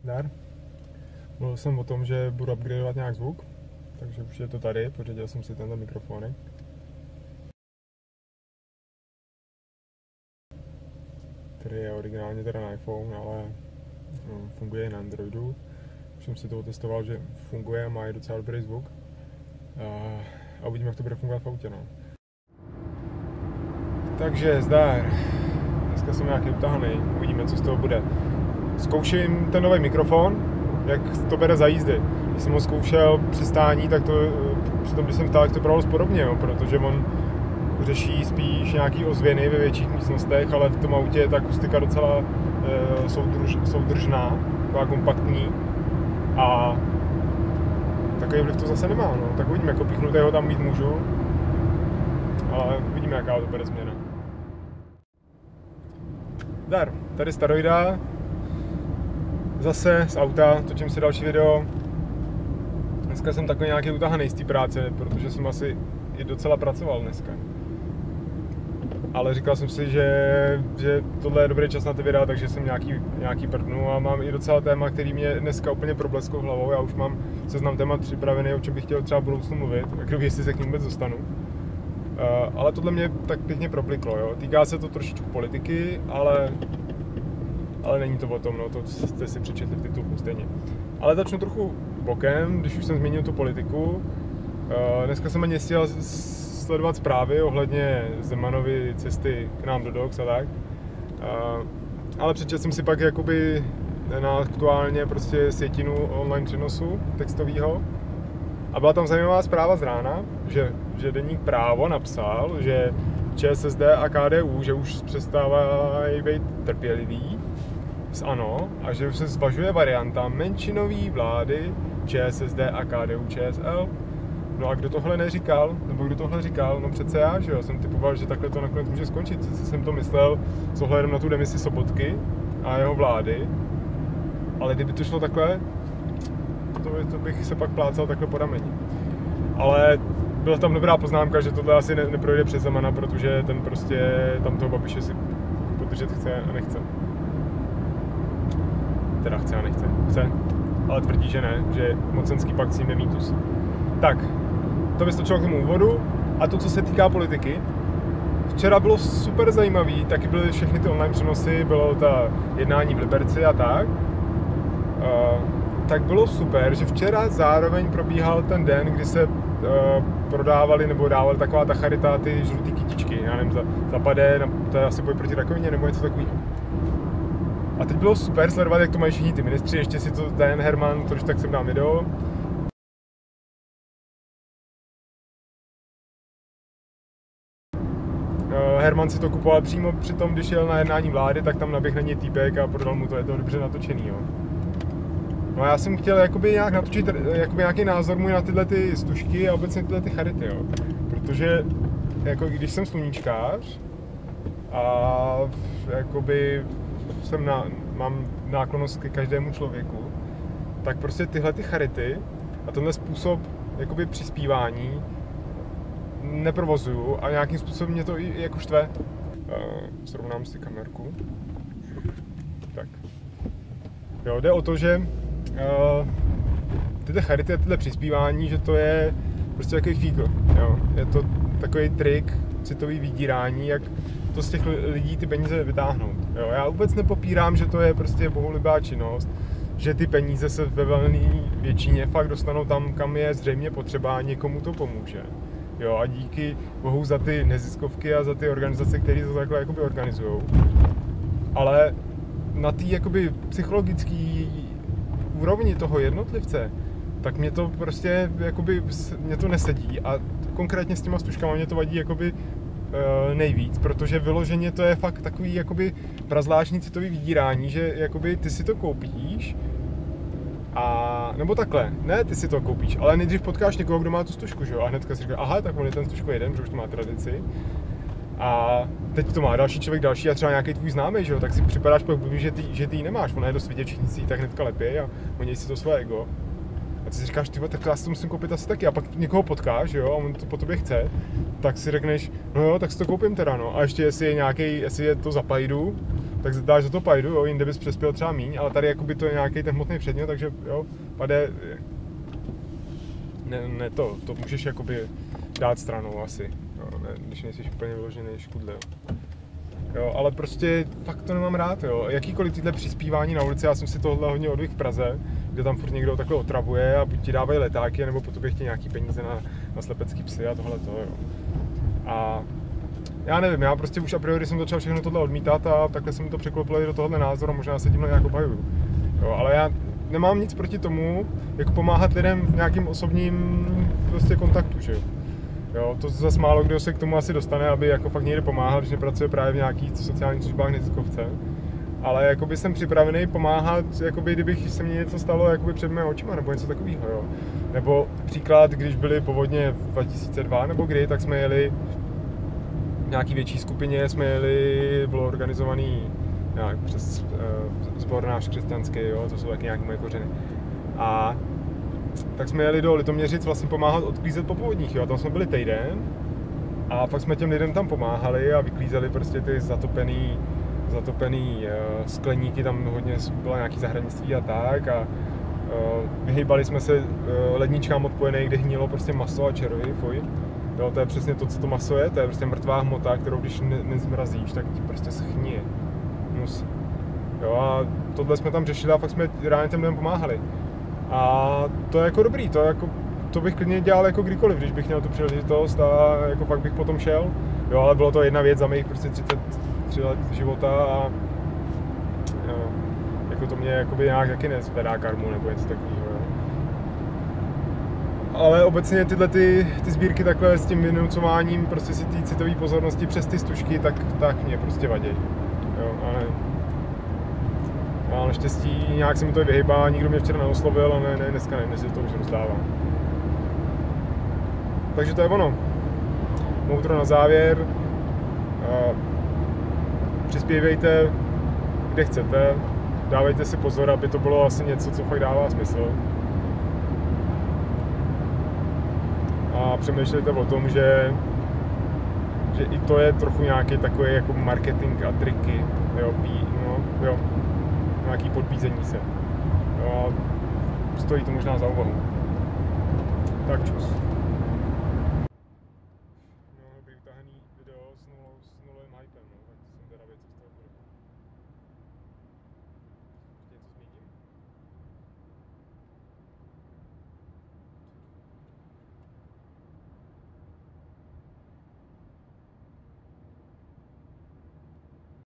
Dar. Mluvil jsem o tom, že budu upgradeovat nějak zvuk, takže už je to tady, pořídil jsem si tenhle mikrofony. Který je originálně teda na iPhone, ale funguje na Androidu. Už jsem si to otestoval, že funguje a má i docela dobrý zvuk. A uvidíme, jak to bude fungovat v autě. No. Takže zdar. Dneska jsem nějaký utahaný, uvidíme, co z toho bude. Zkouším ten nový mikrofon, jak to bere za jízdy. Když jsem ho zkoušel při stání, tak to přitom, když jsem stál, tak to bralo podobně, jo, protože on řeší spíš nějaký ozvěny ve větších místnostech, ale v tom autě je ta akustika docela soudržná, taková kompaktní a takový vliv to zase nemá, no. Tak uvidíme, jako pichnutého tam mít můžu, ale uvidíme, jaká to bude změna. Dar, tady Staroida, zase z auta, točím si další video. Dneska jsem takový nějaký utahaný z té práce, protože jsem asi i docela pracoval dneska. Ale říkal jsem si, že tohle je dobrý čas na ty videa, takže jsem nějaký prdnu a mám i docela téma, který mě dneska úplně probleskl hlavou. Já už mám seznam témat připravený, o čem bych chtěl třeba v budoucnu mluvit, jak jestli se k ním vůbec dostanu. Ale tohle mě tak pěkně propliklo, jo. Týká se to trošičku politiky, ale není to o tom, no, to jste si přečetli v titulku stejně. Ale začnu trochu bokem, když už jsem zmínil tu politiku. Dneska jsem ani nestihl sledovat zprávy ohledně Zemanovy cesty k nám do Dox a tak. Ale přečetl jsem si pak jakoby na aktuálně prostě sjetinu online přenosu textového. A byla tam zajímavá zpráva z rána, že deník Právo napsal, že ČSSD a KDU, že už přestávají být trpěliví z ANO a že už se zvažuje varianta menšinové vlády ČSSD a KDU ČSL. No a kdo tohle neříkal, nebo kdo tohle říkal, no přece já, že jo, jsem typoval, že takhle to nakonec může skončit, co jsem to myslel s ohledem na tu demisi Sobotky a jeho vlády, ale kdyby to šlo takhle, to bych se pak plácal takhle po rameni. Ale byla tam dobrá poznámka, že tohle asi neprojde přes Zemana, protože ten prostě tam toho Babiše si podržet chce a nechce. Teda chce a nechce. Chce, ale tvrdí, že ne, že mocenský pakt s ním je mýtus. Tak, to vystačilo k tomu úvodu. A to, co se týká politiky. Včera bylo super zajímavý, taky byly všechny ty online přenosy, bylo ta jednání v Liberci a tak. Tak bylo super, že včera zároveň probíhal ten den, kdy se prodávali nebo dávali taková ta charita, ty žlutý kytičky, já nevím, zapadé, to je asi boj proti rakovině nebo něco takového. A teď bylo super sledovat, jak to mají všichni ty ministři, ještě si to Dan Herman, to když tak jsem dám video. Herman si to kupoval přímo při tom, když jel na jednání vlády, tak tam naběh na něj týpek a prodal mu to, je to dobře natočený, jo. No a já jsem chtěl jakoby nějak natočit jakoby nějaký názor můj na tyhle ty stužky a obecně tyhle ty charity, jo. Protože jako když jsem sluníčkář a jakoby mám náklonnost ke každému člověku, tak prostě tyhle ty charity a tenhle způsob jakoby přispívání neprovozuju a nějakým způsobem mě to i jako štve. Srovnám si kamerku. Tak. Jo, jde o to, že tyhle charity a tyhle přispívání, že to je prostě takový fígl, jo. Je to takový trik, citový vydírání, jak to z těch lidí ty peníze vytáhnout, jo. Já vůbec nepopírám, že to je prostě bohulibá činnost, že ty peníze se ve velné většině fakt dostanou tam, kam je zřejmě potřeba, někomu to pomůže. Jo, a díky bohu za ty neziskovky a za ty organizace, které to takhle jakoby organizujou. Ale na té jakoby psychologické úrovni toho jednotlivce, tak mě to prostě jakoby, mě to nesedí a konkrétně s těma stužkama mě to vadí jakoby nejvíc, protože vyloženě to je fakt takový jakoby prazvláštní citový vydírání, že jakoby ty si to koupíš a nebo takhle, ne ty si to koupíš, ale nejdřív potkáš někoho, kdo má tu stužku, že jo, a hnedka si říkáš, aha, tak on je ten stužku jeden, protože už to má tradici. A teď to má další člověk, další a třeba nějaký tvůj známý, že jo, tak si připadáš pak blbý, že ty ji nemáš, ona je dost vidět, všichni si ji tak hnedka lepí a honí si to své ego. A ty si říkáš, tyhle, tak já si to musím koupit asi taky a pak někoho potkáš, jo, a on to po tobě chce, tak si řekneš, no jo, tak si to koupím teda, no. A ještě jestli je to za pajdu, tak dáš za to pajdu, jo, jinde bys přespěl třeba míň, ale tady jakoby to je nějaký ten hmotný předmět, takže jo, pade, ne to můžeš jakoby dát stranou asi, jo, ne, když nejsi úplně vyložený škudle, jo, ale prostě fakt to nemám rád, jo, jakýkoliv tyhle přispívání na ulici, já jsem si tohle hodně odvyk v Praze, kde tam furt někdo takhle otravuje a buď ti dávají letáky, nebo po tobě chtějí nějaký peníze na slepecký psy a tohleto, jo. A já nevím, já prostě už a priori jsem začal všechno tohle odmítat a takhle jsem to překlopil do tohohle názoru a možná se tímhle nějak obhajuju. Jo, ale já nemám nic proti tomu, jako pomáhat lidem v nějakým osobním prostě kontaktu, že jo. To zase málo kdo se k tomu asi dostane, aby jako fakt někde pomáhal, když nepracuje právě v nějakých sociálních službách neziskovce. Ale jakoby jsem připravený pomáhat, jakoby kdybych se mně něco stalo jakoby před mými očima nebo něco takového, jo. Nebo příklad, když byly povodně v 2002 nebo kdy, tak jsme jeli v nějaký větší skupině, bylo organizovaný nějak přes sbor náš křesťanský, jo, to jsou taky nějaké moje kořeny. A tak jsme jeli do Litoměřic vlastně pomáhat odklízet po povodních, jo, tam jsme byli týden a fakt jsme těm lidem tam pomáhali a vyklízeli prostě ty zatopený skleníky, tam hodně bylo nějaký zahradnictví a tak a vyhýbali jsme se ledničkám odpojených, kde hnilo prostě maso a červy, fuj. Jo, to je přesně to, co to maso je, to je prostě mrtvá hmota, kterou když nezmrazíš, tak ti prostě schnije. Jo, a tohle jsme tam řešili a fakt jsme reálně těm lidem pomáhali. A to je jako dobrý, to bych klidně dělal jako kdykoliv, když bych měl tu příležitost a jako fakt bych potom šel. Jo, ale bylo to jedna věc za mých prostě 33 let života a jako to mě jakoby nějak taky nezvedá karmu nebo něco takového. Ale obecně tyhle ty sbírky takhle s tím vynucováním prostě si té citové pozornosti přes ty stužky, tak mě prostě vadí. Jo, ale naštěstí nějak se mi to vyhýbá, nikdo mě včera neoslovil a ne, dneska nevím, jestli to už rozdávám. Takže to je ono. Moudro na závěr. Přispívejte, kde chcete. Dávejte si pozor, aby to bylo asi něco, co fakt dává smysl. A přemýšlejte o tom, že i to je trochu nějaký takový jako marketing a triky, jo, nějaký podbízení se. Jo, stojí to možná za úvahu. Tak čus.